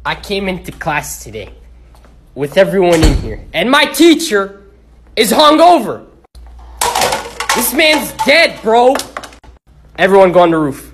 I came into class today with everyone in here, and my teacher is hungover. This man's dead, bro. Everyone go on the roof.